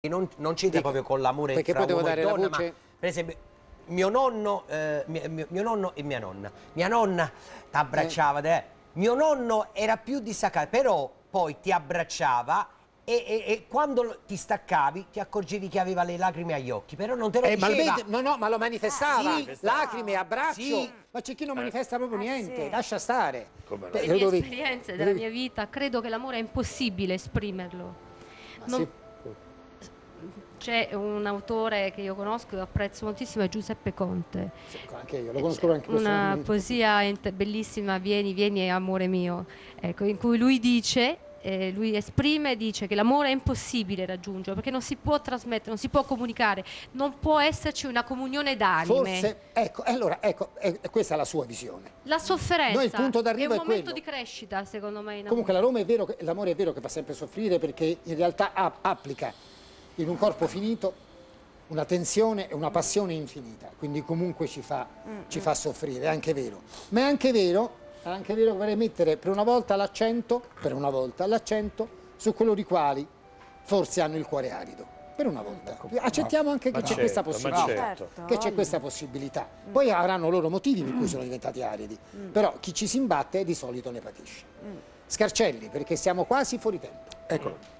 Non c'entra proprio con l'amore perché fra poi devo uomo dare e la donna, voce? ma per esempio mio nonno e mia nonna. Mia nonna ti abbracciava, mio nonno era più distaccato, però poi ti abbracciava e quando ti staccavi ti accorgevi che aveva le lacrime agli occhi, però non te lo diceva. Ma lo manifestava, sì, lacrime, abbraccio, sì. ma c'è chi non manifesta proprio niente, sì. lascia stare. Le mie esperienze della mia vita. vita, credo che l'amore è impossibile esprimerlo. Sì. C'è un autore che io conosco e apprezzo moltissimo, è Giuseppe Conte. Sì, anche io, lo conosco anche una poesia bellissima, Vieni, vieni amore mio, ecco, in cui lui dice, lui esprime, dice che l'amore è impossibile raggiungere perché non si può trasmettere, non si può comunicare, non può esserci una comunione d'anime. Forse, ecco, questa è la sua visione. La sofferenza Noi il punto d'arrivo è un momento quello. di crescita, secondo me. Comunque l'amore è vero che fa sempre soffrire, perché in realtà applica in un corpo finito una tensione e una passione infinita, quindi comunque ci fa soffrire, è anche vero. Ma è anche vero che vorrei mettere per una volta l'accento su coloro i quali forse hanno il cuore arido. Per una volta. Accettiamo anche che c'è questa possibilità. Che c'è questa possibilità. Poi avranno loro motivi per cui sono diventati aridi, però chi ci si imbatte di solito ne patisce. Scarcelli, perché siamo quasi fuori tempo. Eccolo.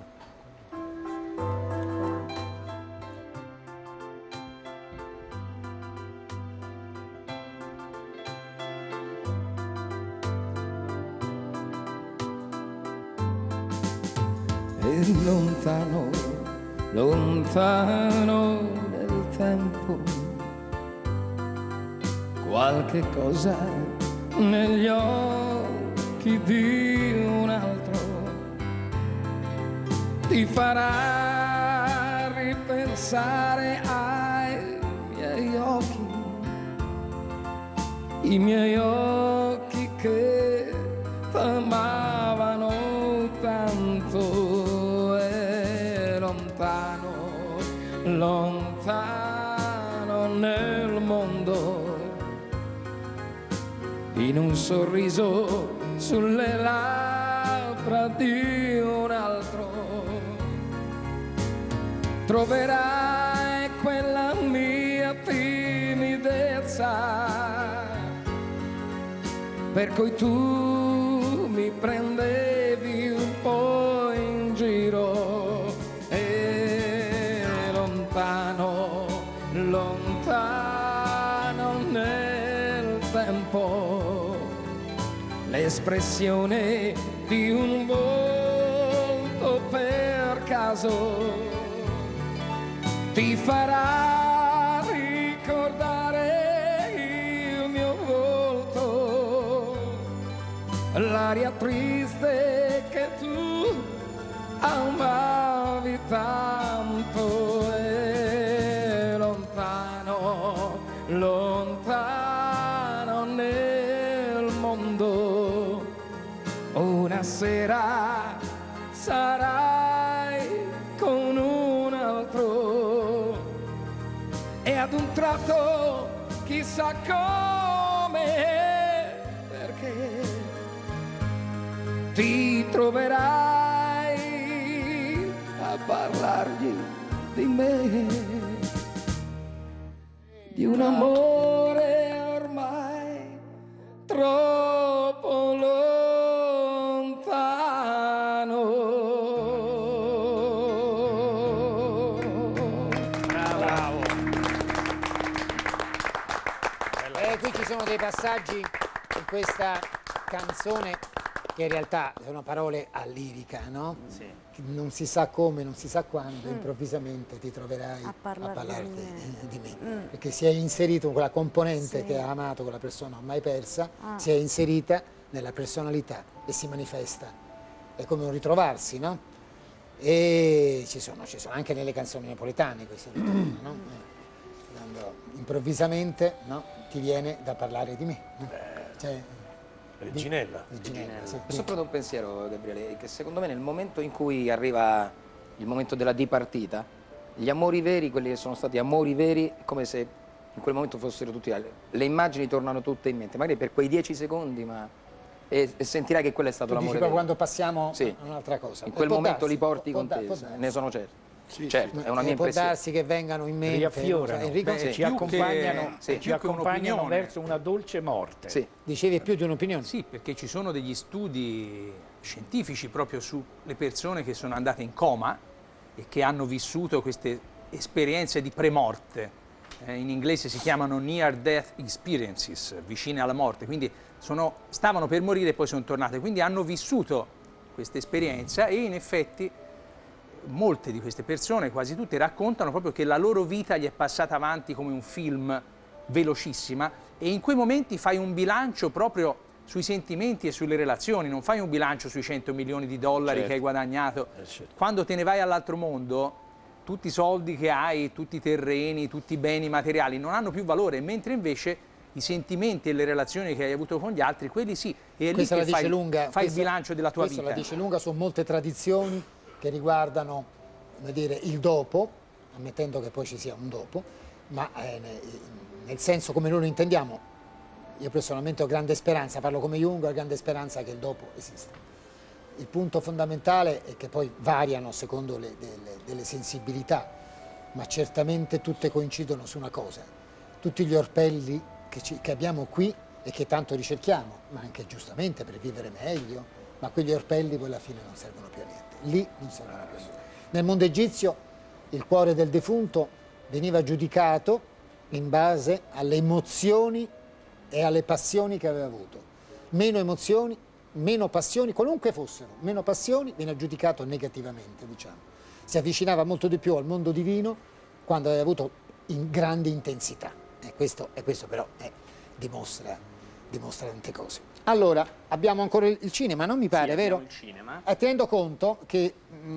E lontano, lontano nel tempo, qualche cosa negli occhi di un altro ti farà ripensare ai miei occhi, i miei occhi che t'amavano tanto. Lontano nel mondo, in un sorriso sulle labbra di un altro, troverai quella mia timidezza, per cui tu mi prendevi un po' in giro. Lontano nel tempo, l'espressione di un volto per caso ti farà ricordare il mio volto, l'aria triste che tu amavi tanto. Lontano nel mondo, una sera sarai con un altro e ad un tratto chissà come, perché ti troverai a parlargli di me, di un amore ormai troppo lontano. Bravo. Qui ci sono dei passaggi in questa canzone che in realtà sono parole a lirica, no? Sì. Non si sa come, non si sa quando, improvvisamente ti troverai a parlare di me. Perché si è inserito quella componente che ha amato quella persona ormai persa, si è inserita nella personalità e si manifesta. È come un ritrovarsi, no? E ci sono anche nelle canzoni napoletane questi ritorni, no? Quando improvvisamente, no, ti viene da parlare di me. No? Cioè, Reginella. Sì. Sopra un pensiero, Gabriele, che secondo me nel momento in cui arriva il momento della dipartita, gli amori veri, quelli che sono stati amori veri, è come se in quel momento fossero tutti altri. Le immagini tornano tutte in mente, magari per quei 10 secondi, ma e sentirai che quello è stato l'amore vero. Quando passiamo sì, a un'altra cosa. in quel momento li porti con te, ne sono certo. certo, è una mia può impressione. darsi che vengano in mente. Riaffiorano, Enrico, beh, sì. ci accompagnano, sì. ci accompagnano un'opinione. verso una dolce morte. Sì. Dicevi più di un'opinione? Sì, perché ci sono degli studi scientifici proprio sulle persone che sono andate in coma e che hanno vissuto queste esperienze di premorte. In inglese si chiamano near death experiences, vicine alla morte, quindi stavano per morire e poi sono tornate, quindi hanno vissuto questa esperienza e in effetti molte di queste persone, quasi tutte, raccontano proprio che la loro vita gli è passata avanti come un film velocissima e in quei momenti fai un bilancio proprio sui sentimenti e sulle relazioni, non fai un bilancio sui 100 milioni di dollari che hai guadagnato. Quando te ne vai all'altro mondo, tutti i soldi che hai, tutti i terreni, tutti i beni materiali non hanno più valore, mentre invece i sentimenti e le relazioni che hai avuto con gli altri, quelli sì, e è lì che fai il bilancio della tua vita. Questa la dice lunga su molte tradizioni che riguardano, come dire, il dopo, ammettendo che poi ci sia un dopo, ma nel senso come noi lo intendiamo. Io personalmente ho grande speranza, parlo come Jung, ho grande speranza che il dopo esista. Il punto fondamentale è che poi variano secondo delle sensibilità, ma certamente tutte coincidono su una cosa: tutti gli orpelli che abbiamo qui e che tanto ricerchiamo, ma anche giustamente per vivere meglio, ma quegli orpelli poi alla fine non servono più a niente, lì non servono più a niente. Nel mondo egizio il cuore del defunto veniva giudicato in base alle emozioni e alle passioni che aveva avuto. Meno emozioni, meno passioni, qualunque fossero, meno passioni, viene giudicato negativamente, diciamo. Si avvicinava molto di più al mondo divino quando aveva avuto in grande intensità. E questo però dimostra tante cose. Allora, abbiamo ancora il cinema, non mi pare, vero? Il cinema. Tenendo conto che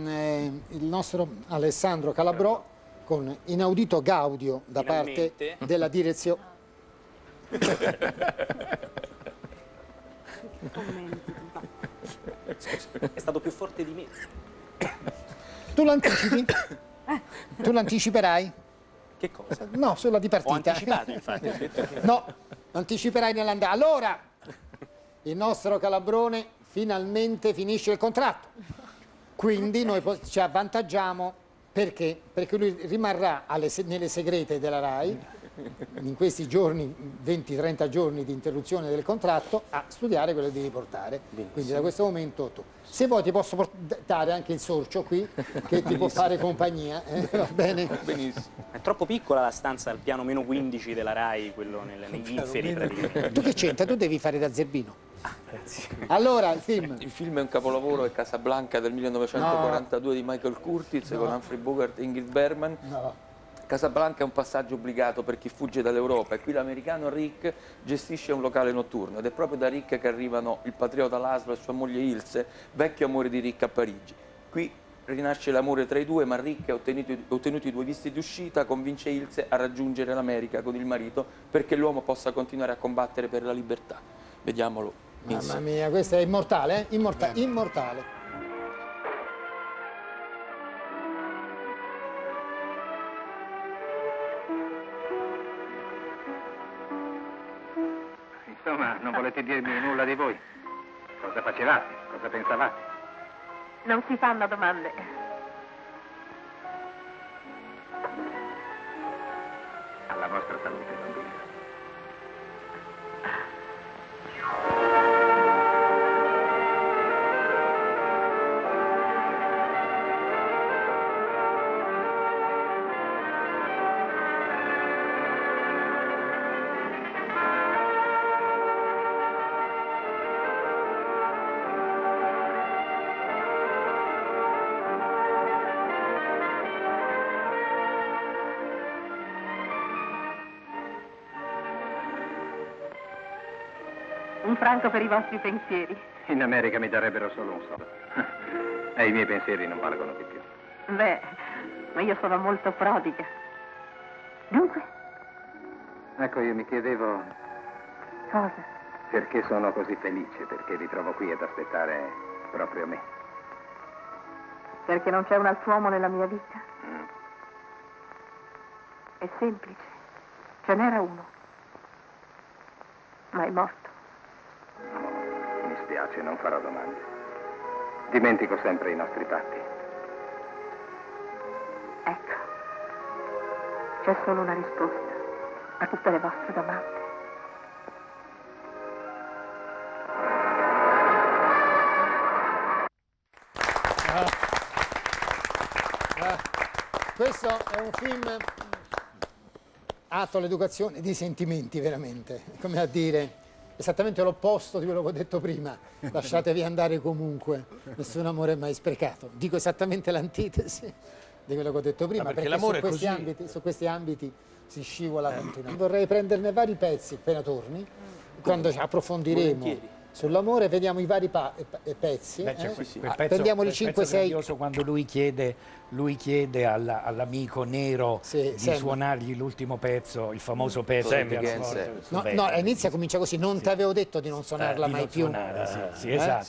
il nostro Alessandro Calabrò, con inaudito gaudio da Finalmente. parte della direzione... È stato più forte di me. Tu l'anticipi? Tu l'anticiperai? Che cosa? No, sulla Ho partita. anticipato, infatti. No, anticiperai nell'andare. Allora, il nostro Calabrone finalmente finisce il contratto. Quindi noi ci avvantaggiamo perché lui rimarrà nelle segrete della RAI in questi giorni, 20-30 giorni di interruzione del contratto, a studiare quello che devi portare. Quindi da questo momento tu. Se vuoi ti posso portare anche il sorcio qui, che ti può fare compagnia, va bene? Benissimo. È troppo piccola la stanza al piano meno 15 della RAI, quello negli inferi praticamente. Tu che c'entra? Tu devi fare da zerbino. Grazie. Allora, il film. Il film è un capolavoro, è Casablanca del 1942 di Michael Curtiz con Humphrey Bogart e Ingrid Bergman. No. Casablanca è un passaggio obbligato per chi fugge dall'Europa e qui l'americano Rick gestisce un locale notturno ed è proprio da Rick che arrivano il patriota Laszlo e sua moglie Ilse, vecchio amore di Rick a Parigi. Qui rinasce l'amore tra i due, ma Rick, ottenuti i due visti d'uscita, convince Ilse a raggiungere l'America con il marito perché l'uomo possa continuare a combattere per la libertà. Vediamolo insieme. Mamma mia, questo è immortale, eh? Immortale. Insomma, non volete dirmi nulla di voi? Cosa facevate? Cosa pensavate? Non si fanno domande. Alla vostra salute, bambini. Un franco per i vostri pensieri. In America mi darebbero solo un soldo. E i miei pensieri non valgono di più. Beh, ma io sono molto prodiga. Dunque? Ecco, io mi chiedevo Cosa? perché sono così felice, perché vi trovo qui ad aspettare proprio me. Perché non c'è un altro uomo nella mia vita? È semplice. Ce n'era uno. Ma è morto. Mi spiace, non farò domande. Dimentico sempre i nostri patti. Ecco, c'è solo una risposta a tutte le vostre domande. Questo è un film atto all'educazione di sentimenti, veramente, come a dire esattamente l'opposto di quello che ho detto prima. Lasciatevi andare comunque, nessun amore è mai sprecato. Dico esattamente l'antitesi di quello che ho detto prima, perché l'amore su questi ambiti si scivola continuamente. Vorrei prenderne vari pezzi appena torni, quando ci approfondiremo sull'amore, vediamo i vari pezzi. Prendiamoli 5-6. Quando lui chiede all'amico nero di suonargli l'ultimo pezzo, il famoso pezzo. No, inizia, comincia così, non ti avevo detto di non suonarla mai più. Sì, esatto.